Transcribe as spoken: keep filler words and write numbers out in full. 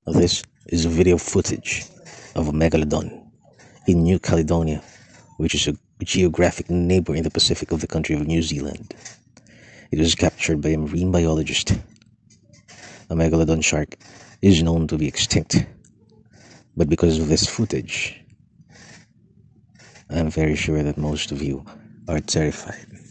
This is a video footage of a Megalodon in New Caledonia, which is a geographic neighbor in the Pacific of the country of New Zealand. It was captured by a marine biologist. A Megalodon shark is known to be extinct, but because of this footage, I'm very sure that most of you are terrified.